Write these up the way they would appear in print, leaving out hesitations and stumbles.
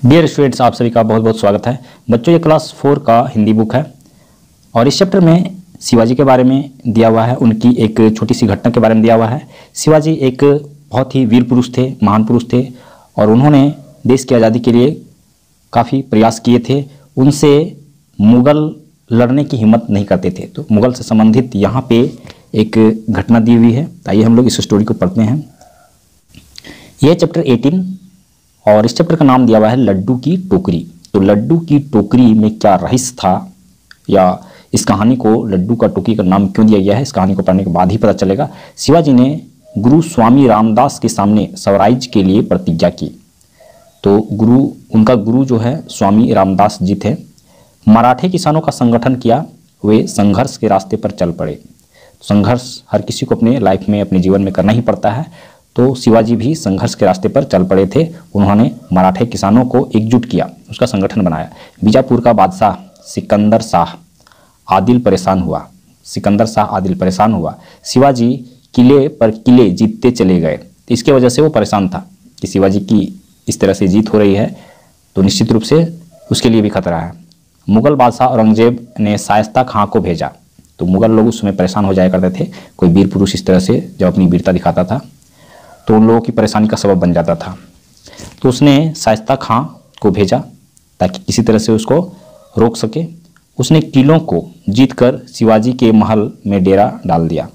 Dear students, आप सभी का बहुत बहुत स्वागत है। बच्चों, ये क्लास 4 का हिंदी बुक है और इस चैप्टर में शिवाजी के बारे में दिया हुआ है। उनकी एक छोटी सी घटना के बारे में दिया हुआ है। शिवाजी एक बहुत ही वीर पुरुष थे, महान पुरुष थे और उन्होंने देश की आज़ादी के लिए काफ़ी प्रयास किए थे। उनसे मुग़ल लड़ने की हिम्मत नहीं करते थे। तो मुग़ल से संबंधित यहाँ पे एक घटना दी हुई है। आइए हम लोग इस स्टोरी को पढ़ते हैं। यह चैप्टर 18 और इस चैप्टर का नाम दिया हुआ है लड्डू की टोकरी। तो लड्डू की टोकरी में क्या रहस्य था, या इस कहानी को लड्डू का टोकरी का नाम क्यों दिया गया है, इस कहानी को पढ़ने के बाद ही पता चलेगा। शिवाजी ने गुरु स्वामी रामदास के सामने स्वराज के लिए प्रतिज्ञा की। तो उनका गुरु जो है स्वामी रामदास जी थे। मराठे किसानों का संगठन किया, वे संघर्ष के रास्ते पर चल पड़े। संघर्ष हर किसी को अपने लाइफ में, अपने जीवन में करना ही पड़ता है। तो शिवाजी भी संघर्ष के रास्ते पर चल पड़े थे। उन्होंने मराठे किसानों को एकजुट किया, उसका संगठन बनाया। बीजापुर का बादशाह सिकंदर शाह आदिल परेशान हुआ। शिवाजी किले पर किले जीतते चले गए। इसके वजह से वो परेशान था कि शिवाजी की इस तरह से जीत हो रही है, तो निश्चित रूप से उसके लिए भी खतरा है। मुग़ल बादशाह औरंगजेब ने शाइस्ता खां को भेजा। तो मुग़ल लोग उस समय परेशान हो जाया करते थे। कोई वीर पुरुष इस तरह से जब अपनी वीरता दिखाता था तो उन लोगों की परेशानी का सबब बन जाता था। तो उसने शाइस्ता खां को भेजा ताकि किसी तरह से उसको रोक सके। उसने किलों को जीतकर शिवाजी के महल में डेरा डाल दिया।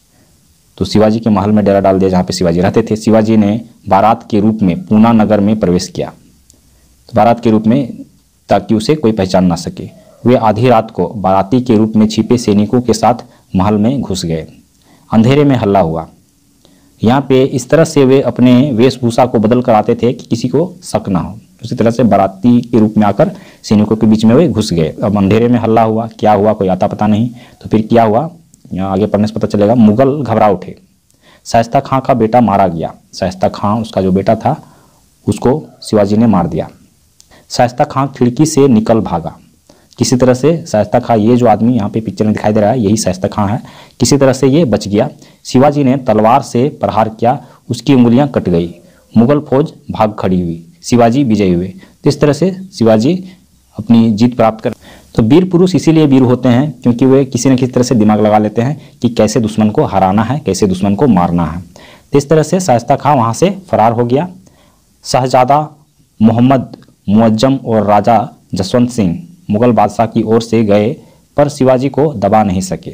तो शिवाजी के महल में डेरा डाल दिया जहाँ पे शिवाजी रहते थे। शिवाजी ने बारात के रूप में पूना नगर में प्रवेश किया, तो बारात के रूप में, ताकि उसे कोई पहचान ना सके। वे आधी रात को बाराती के रूप में छिपे सैनिकों के साथ महल में घुस गए। अंधेरे में हल्ला हुआ। यहाँ पे इस तरह से वे अपने वेशभूषा को बदल कर आते थे कि किसी को शक ना हो। उसी तरह से बाराती के रूप में आकर सैनिकों के बीच में वे घुस गए। अब अंधेरे में हल्ला हुआ, क्या हुआ कोई आता पता नहीं। तो फिर क्या हुआ, यहाँ आगे पढ़ने से पता चलेगा। मुग़ल घबरा उठे। शाइस्ता खां का बेटा मारा गया। शाइस्ता खां, उसका जो बेटा था, उसको शिवाजी ने मार दिया। शाइस्ता खां खिड़की से निकल भागा। किसी तरह से शाइस्ता खां, ये जो आदमी यहाँ पे पिक्चर में दिखाई दे रहा है, यही शाइस्ता खां है। किसी तरह से ये बच गया। शिवाजी ने तलवार से प्रहार किया, उसकी उंगलियां कट गई। मुग़ल फौज भाग खड़ी हुई, शिवाजी विजयी हुए। तो इस तरह से शिवाजी अपनी जीत प्राप्त कर। तो वीर पुरुष इसीलिए वीर होते हैं क्योंकि वे किसी न किसी तरह से दिमाग लगा लेते हैं कि कैसे दुश्मन को हराना है, कैसे दुश्मन को मारना है। तो इस तरह से शाइस्ता खां वहाँ से फरार हो गया। शहजादा मोहम्मद मुअज्जम और राजा जसवंत सिंह मुग़ल बादशाह की ओर से गए, पर शिवाजी को दबा नहीं सके।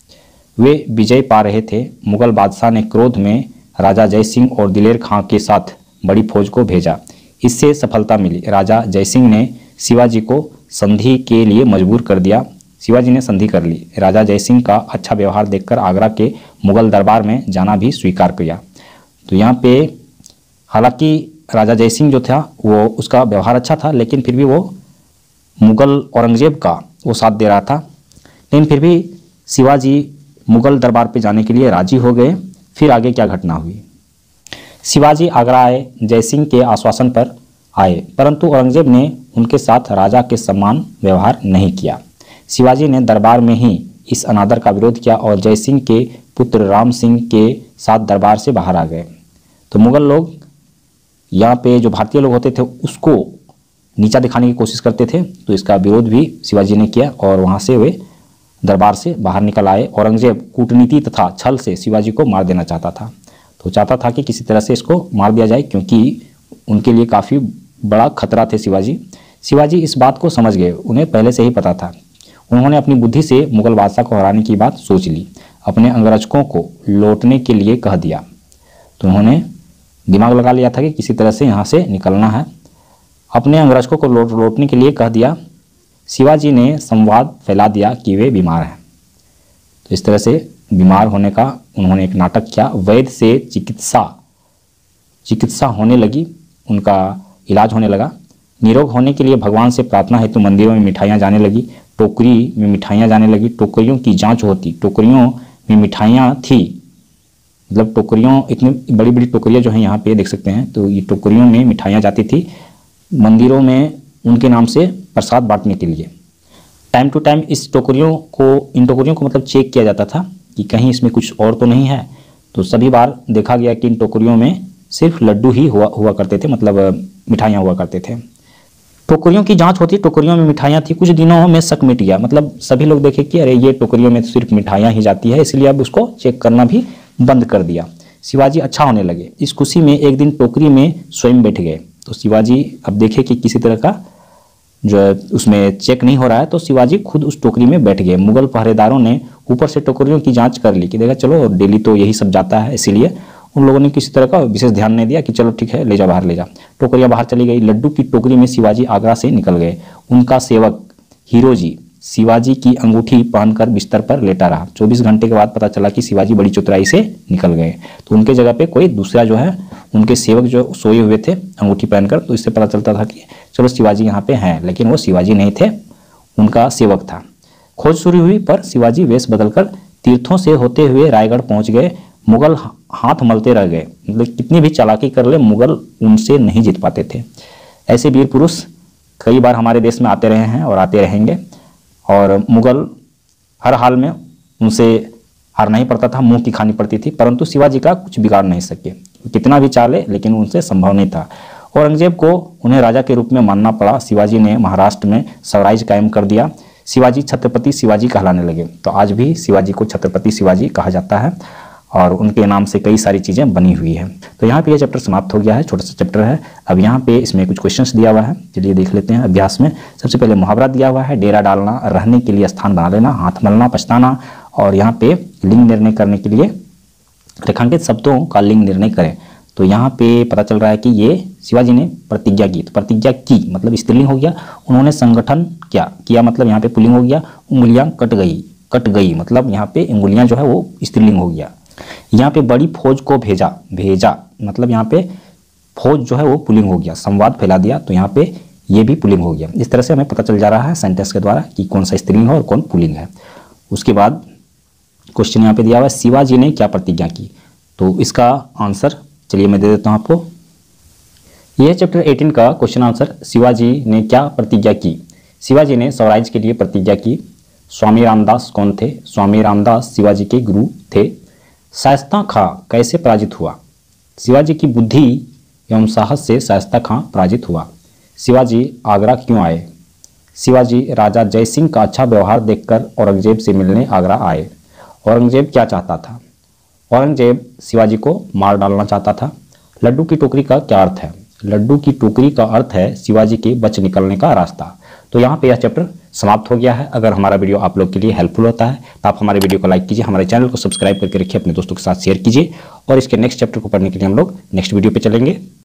वे विजय पा रहे थे। मुग़ल बादशाह ने क्रोध में राजा जय सिंह और दिलेर खां के साथ बड़ी फौज को भेजा। इससे सफलता मिली। राजा जय सिंह ने शिवाजी को संधि के लिए मजबूर कर दिया। शिवाजी ने संधि कर ली। राजा जय सिंह का अच्छा व्यवहार देखकर आगरा के मुग़ल दरबार में जाना भी स्वीकार किया। तो यहाँ पे हालांकि राजा जय सिंह जो था वो, उसका व्यवहार अच्छा था, लेकिन फिर भी वो मुग़ल औरंगजेब का वो साथ दे रहा था। लेकिन फिर भी शिवाजी मुग़ल दरबार पे जाने के लिए राजी हो गए। फिर आगे क्या घटना हुई। शिवाजी आगरा आए, जय सिंह के आश्वासन पर आए, परंतु औरंगजेब ने उनके साथ राजा के समान व्यवहार नहीं किया। शिवाजी ने दरबार में ही इस अनादर का विरोध किया और जय सिंह के पुत्र राम सिंह के साथ दरबार से बाहर आ गए। तो मुग़ल लोग, यहाँ पे जो भारतीय लोग होते थे, उसको नीचा दिखाने की कोशिश करते थे। तो इसका विरोध भी शिवाजी ने किया और वहाँ से वे दरबार से बाहर निकल आए। औरंगजेब कूटनीति तथा छल से शिवाजी को मार देना चाहता था। तो चाहता था कि किसी तरह से इसको मार दिया जाए, क्योंकि उनके लिए काफ़ी बड़ा खतरा थे शिवाजी। शिवाजी इस बात को समझ गए, उन्हें पहले से ही पता था। उन्होंने अपनी बुद्धि से मुग़ल बादशाह को हराने की बात सोच ली। अपने अंगरक्षकों को लौटने के लिए कह दिया। तो उन्होंने दिमाग लगा लिया था कि किसी तरह से यहाँ से निकलना है। अपने अंगरक्षकों को लौटने के लिए कह दिया। शिवाजी ने संवाद फैला दिया कि वे बीमार हैं। तो इस तरह से बीमार होने का उन्होंने एक नाटक किया। वैद्य से चिकित्सा होने लगी, उनका इलाज होने लगा। निरोग होने के लिए भगवान से प्रार्थना हेतु मंदिरों में मिठाइयाँ जाने लगी। टोकरी में मिठाइयाँ जाने लगी। टोकरियों की जाँच होती। टोकरियों में मिठाइयाँ थी, मतलब टोकरियों, इतनी बड़ी बड़ी टोकरियाँ जो हैं यहाँ पे देख सकते हैं। तो ये टोकरियों में मिठाइयाँ जाती थी मंदिरों में उनके नाम से प्रसाद बांटने के लिए। टाइम टू टाइम इन टोकरियों को मतलब चेक किया जाता था कि कहीं इसमें कुछ और तो नहीं है। तो सभी बार देखा गया कि इन टोकरियों में सिर्फ लड्डू ही हुआ करते थे, मतलब मिठाइयाँ हुआ करते थे। टोकरियों की जांच होती, टोकरियों में मिठाइयाँ थी, कुछ दिनों में शक मिट गया। मतलब सभी लोग देखे कि अरे ये टोकरियों में सिर्फ मिठाइयाँ ही जाती है, इसलिए अब उसको चेक करना भी बंद कर दिया। शिवाजी अच्छा होने लगे। इस खुशी में एक दिन टोकरी में स्वयं बैठ गए। तो शिवाजी अब देखे कि किसी तरह का जो है उसमें चेक नहीं हो रहा है, तो शिवाजी खुद उस टोकरी में बैठ गए। मुगल पहरेदारों ने ऊपर से टोकरियों की जांच कर ली कि देखा चलो डेली तो यही सब जाता है, इसीलिए उन लोगों ने किसी तरह का विशेष ध्यान नहीं दिया कि चलो ठीक है ले जा, बाहर ले जा। टोकरियां बाहर चली गई। लड्डू की टोकरी में शिवाजी आगरा से निकल गए। उनका सेवक हीरोजी शिवाजी की अंगूठी पहनकर बिस्तर पर लेटा रहा। 24 घंटे के बाद पता चला कि शिवाजी बड़ी चतुराई से निकल गए। तो उनके जगह पे कोई दूसरा जो है उनके सेवक जो सोए हुए थे अंगूठी पहनकर, तो इससे पता चलता था कि चलो शिवाजी यहाँ पे हैं, लेकिन वो शिवाजी नहीं थे, उनका सेवक था। खोज शुरू हुई पर शिवाजी वेश बदलकर तीर्थों से होते हुए रायगढ़ पहुंच गए। मुगल हाथ मलते रह गए। मतलब कितनी भी चालाकी कर ले मुगल उनसे नहीं जीत पाते थे। ऐसे वीर पुरुष कई बार हमारे देश में आते रहे हैं और आते रहेंगे, और मुगल हर हाल में उनसे हारना ही पड़ता था, मुंह की खानी पड़ती थी, परंतु शिवाजी का कुछ बिगाड़ नहीं सके। कितना भी चाले लेकिन उनसे संभव नहीं था। औरंगजेब को उन्हें राजा के रूप में मानना पड़ा। शिवाजी ने महाराष्ट्र में स्वराज कायम कर दिया। शिवाजी छत्रपति शिवाजी कहलाने लगे। तो आज भी शिवाजी को छत्रपति शिवाजी कहा जाता है और उनके नाम से कई सारी चीज़ें बनी हुई है। तो यहाँ पे ये चैप्टर समाप्त हो गया है, छोटा सा चैप्टर है। अब यहाँ पे इसमें कुछ क्वेश्चंस दिया हुआ है, चलिए देख लेते हैं। अभ्यास में सबसे पहले मुहावरा दिया हुआ है, डेरा डालना, रहने के लिए स्थान बना लेना, हाथ मलना, पछताना, और यहाँ पे लिंग निर्णय करने के लिए रेखांकित शब्दों का लिंग निर्णय करें। तो यहाँ पे पता चल रहा है कि ये शिवाजी ने प्रतिज्ञा की। तो प्रतिज्ञा की मतलब स्त्रीलिंग हो गया। उन्होंने संगठन किया मतलब यहाँ पे पुल्लिंग हो गया। उंगलियां कट गई मतलब यहाँ पे उंगलियां जो है वो स्त्रीलिंग हो गया। यहाँ पे बड़ी फौज को भेजा मतलब यहाँ पे फौज जो है वो पुल्लिंग हो गया। संवाद फैला दिया, तो यहाँ पे ये भी पुल्लिंग हो गया। इस तरह से हमें पता चल जा रहा है सेंटेंस के द्वारा कि कौन सा स्त्रीलिंग है और कौन पुल्लिंग है। उसके बाद क्वेश्चन यहाँ पे दिया हुआ है, शिवाजी ने क्या प्रतिज्ञा की। तो इसका आंसर चलिए मैं दे देता हूँ आपको। यह चैप्टर 18 का क्वेश्चन आंसर, शिवाजी ने क्या प्रतिज्ञा की। शिवाजी ने स्वराज के लिए प्रतिज्ञा की। स्वामी रामदास कौन थे। स्वामी रामदास शिवाजी के गुरु थे। शाइस्ता खां कैसे पराजित हुआ। शिवाजी की बुद्धि एवं साहस से शाइस्ता खां पराजित हुआ। शिवाजी आगरा क्यों आए। शिवाजी राजा जय सिंह का अच्छा व्यवहार देखकर औरंगजेब से मिलने आगरा आए। औरंगजेब क्या चाहता था। औरंगजेब शिवाजी को मार डालना चाहता था। लड्डू की टोकरी का क्या अर्थ है। लड्डू की टोकरी का अर्थ है शिवाजी के बच निकलने का रास्ता। तो यहाँ पे यह चैप्टर समाप्त हो गया है। अगर हमारा वीडियो आप लोग के लिए हेल्पफुल होता है तो आप हमारे वीडियो को लाइक कीजिए, हमारे चैनल को सब्सक्राइब करके रखिए, अपने दोस्तों के साथ शेयर कीजिए, और इसके नेक्स्ट चैप्टर को पढ़ने के लिए हम लोग नेक्स्ट वीडियो पे चलेंगे।